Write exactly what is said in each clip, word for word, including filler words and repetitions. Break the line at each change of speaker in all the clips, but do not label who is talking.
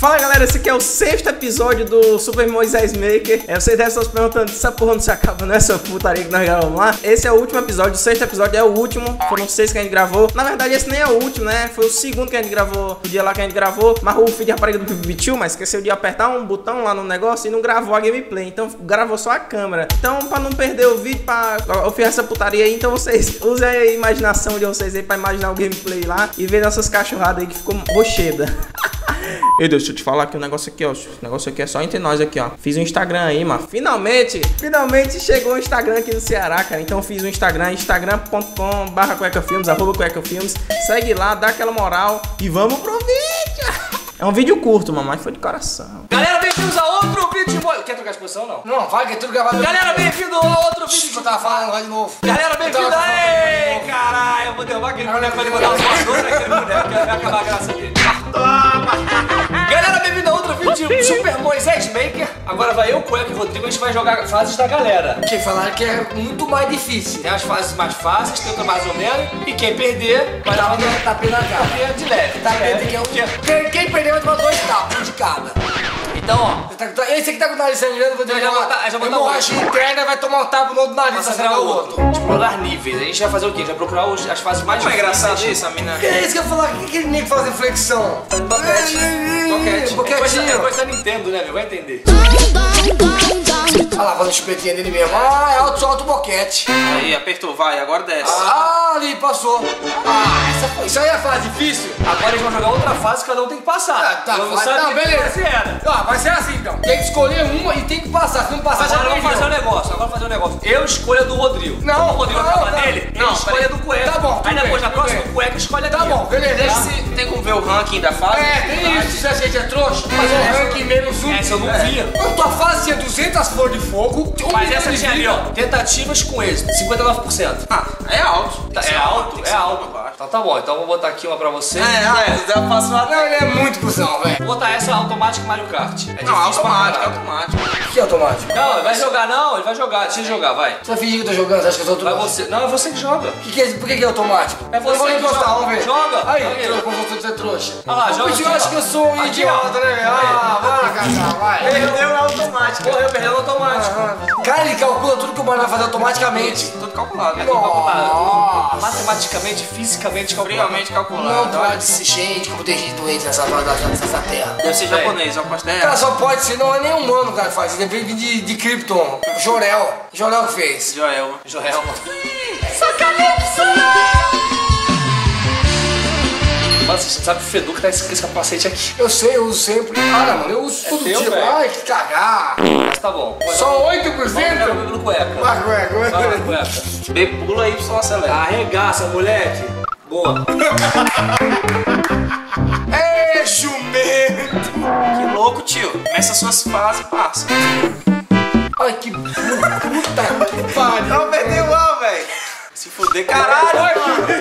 Fala galera, esse aqui é o sexto episódio do Super Moisés Maker. É, vocês devem estar se perguntando, essa porra não se acaba nessa putaria que nós gravamos lá. Esse é o último episódio, o sexto episódio é o último. Foram seis que a gente gravou. Na verdade esse nem é o último, né? Foi o segundo que a gente gravou, o dia lá que a gente gravou. Mas o filho de rapariga do Pipipitiu, mas esqueceu de apertar um botão lá no negócio e não gravou a gameplay. Então gravou só a câmera. Então pra não perder o vídeo, pra eu fiz essa putaria aí, então vocês usem a imaginação de vocês aí pra imaginar o gameplay lá e ver nossas cachorradas aí que ficou rocheda. Ei, deixa eu te falar que o negócio aqui, ó. O negócio aqui é só entre nós aqui, ó. Fiz um Instagram aí, mano. Finalmente, finalmente chegou o Instagram aqui no Ceará, cara. Então fiz um Instagram, instagram ponto com barra cuecafilmes, arroba cuecafilmes. Segue lá, dá aquela moral e vamos pro vídeo. É um vídeo curto, mamãe, foi de coração.
Galera, bem-vindos a outro vídeo de boa. Quer trocar de posição, não?
Não, vai que é tudo gravado.
Galera, bem-vindo a outro vídeo
que eu tava falando, vai de novo.
Galera, bem-vindo aí! Caralho, eu vou derrubar aquele boneco pra ele botar os voadores naquele boneco, que vai acabar a graça dele. Toma! Galera, bem-vindo a outro vídeo de Super Moisés Maker. Agora vai eu, Cueca e Rodrigo, a gente vai jogar fases da galera.
Quem falar que é muito mais difícil.
Tem as fases mais fáceis, tem outra mais ou menos. E quem perder, vai dar uma
tapinha na cara.
tapinha de leve.
Tapinha que é um... Quem perder vai tomar dois tapas, um de cada.
Então, ó.
Esse aqui tá com o nariz sangrando, vou ter
já vou tá, já vou
hemorragia interna, vai tomar um tapa no outro nariz,
vai virar o outro. Explorar níveis. A gente vai fazer o quê? A gente vai procurar os, as fases mais difíceis.
Não é engraçado isso, a mina?
Que é isso que eu ia falar? O que aquele nego faz reflexão?
Boquete. Boquete.
Boquetinho.
É coisa da Nintendo, né, meu? Vai entender.
Olha lá, fazendo chupetinha dele mesmo. Ah, é alto, alto boquete.
Aí, apertou, vai, agora desce.
Ah, ali, passou. Ah, essa foi. Isso aí é fase difícil?
Agora eles vão jogar outra fase que cada um tem que passar.
Ah, tá,
eu não
vai,
sabe
não,
que
beleza.
fase era.
Ah, vai ser assim então. Tem que escolher uma e tem que passar. Se não passar, já
Agora vamos
perdeu.
fazer um negócio. Agora fazer um negócio. Eu escolho a do Rodrigo.
Não,
Como o Rodrigo
não,
acaba
não.
nele,
Não,
ele escolhe a do Cueca.
Tá bom, tudo
Aí depois
bem,
na
tudo
próxima,
bem.
o Cueca escolhe a
Tá
dele.
bom, beleza.
Deixa se tem como ver o ranking da fase.
É, tem isso. Se a gente é trouxa, fazer um ranking menos um.
Essa eu não via.
Quando tua fase tinha duzentas flores de fogo, um
Mas
milhão
essa
de
tinha ali,
vida.
ó. Tentativas com êxito. cinquenta e nove por cento.
Ah, é alto.
Tá, é alto? É alto. Então tá bom. Então eu vou botar aqui uma pra você.
É, é, já passou a...
Não, ele é muito cuzão, velho.
Vou botar essa automática Mario Kart. É
Não,
difícil pra
automático,
caralho.
automático.
O que é automático?
Não, ele vai jogar não. Ele vai jogar. Deixa ele jogar, vai.
Você vai fingir que eu tô jogando, você acha que eu tô
Vai
automático?
você. Não, é você que joga.
Que que é, por que, que é automático?
É você
eu vou
que
encostar,
joga.
vamos ver.
Joga.
Aí,
Aí.
eu como você é trouxa.
Ah lá, joga
Porque eu
aqui,
acho
ó.
que eu sou um
Aqui,
idiota,
ó.
né, velho? Ah, vai, cara, vai.
Perdeu é automático.
Correu, perdeu no automático.
Cara, ele calcula tudo que o Mario vai fazer automaticamente.
Tudo calculado, né?
Nossa.
Matematicamente, fisicamente calculado.
Friamente calculado.
Não pode ser gente, como tem gente doente nessa, nessa terra.
Deve ser
Véi.
japonês, eu aposto. É.
Cara, só pode ser, não é nem humano, cara, que faz isso. Deve vir de, de Krypton. Jorel. Jorel que fez.
Joel.
Joel. Mano, você sabe que o Fedu que tá com esse capacete aqui.
Eu sei, eu uso sempre. Cara, mano, eu uso todo
teu,
dia.
velho?
Ai, que cagar.
Mas tá bom.
Só oito por
Vamos pegar
cento?
comigo no cueca.
Vai, vai, vai.
Vai, cueca.
B pula, Y acelera.
Arregaça, moleque. Boa.
É, jumento.
Que louco, tio. Começa suas fases e passa.
Ai, que puta que pariu.
Não perdeu lá, velho. Se fuder, caralho.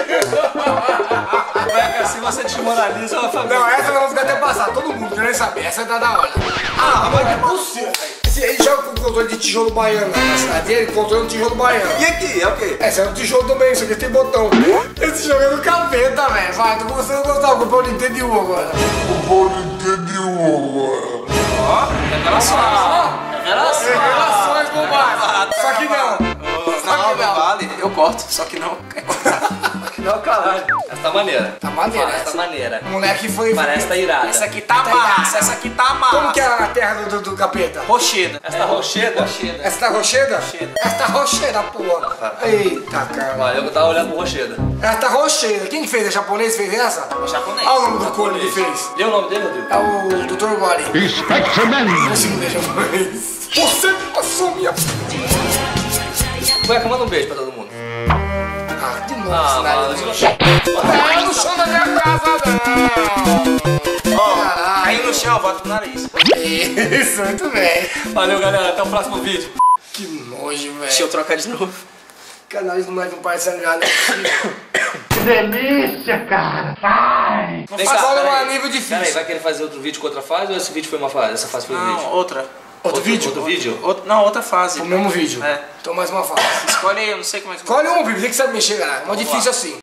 Cueca, se você desmoraliza a família.
Não, essa eu não vou até passar. Todo mundo querendo saber. Essa tá da hora. Ah, mas é possível, velho. Ele joga com controle de tijolo baiano na cidade dele, controle de tijolo baiano.
E aqui, é o quê?
Essa é um tijolo também, isso aqui tem botão. Esse jogo é do capeta, velho. Vai, tô começando a gostar. Vou comprar o Nintendo U agora. Vou comprar o Nintendo U agora.
Ó, revelação.
Revelação.
Revelações, bobagem. Só que não.
Não, não, não vale. Eu corto, só que não.
Não, caralho. Essa tá maneira.
Tá maneira
Essa
essa.
tá maneira.
O moleque foi...
Parece tá irada.
Essa aqui tá massa, essa aqui tá massa.
Como que é a terra do, do, do capeta?
Rocheda.
Essa tá rocheda?
Rocheda.
Essa tá rocheda?
Rocheda.
Essa tá rocheda, porra. Eita, cara.
Olha, eu tava olhando pro rocheda.
Essa tá rocheda. Quem que fez? É japonês que fez essa?
O japonês.
Olha o nome do corno que fez.
Lê o nome dele, Rodrigo?
É o doutor Gori.
Spectreman!
Não consigo ler japonês. Você passou minha...
Cueca, manda um beijo pra todo mundo.
Ah, de novo
Ah,
esse
mano,
nariz.
eu não chego.
Não, é no chão da minha casa, não.
Ó,
Caralho.
caiu no chão, bota pro nariz.
Isso, muito bem.
Valeu, galera. Até o próximo vídeo.
Que nojo,
Deixa
velho.
eu trocar de novo.
Canais do moleque não parece sangrado.
Que delícia, cara! Vai!
Vem cá,
Agora
peraí.
é um nível difícil.
Peraí, vai querer fazer outro vídeo com outra fase ou esse vídeo foi uma fase? Essa fase foi um vídeo?
Não, outra.
Outro vídeo?
Outro vídeo?
Outra, não, outra fase.
O mesmo vídeo.
É.
Então mais uma fase.
Escolhe aí, eu não sei como é que...
Escolhe um, Bibi, você que sabe mexer, galera. É mais difícil assim.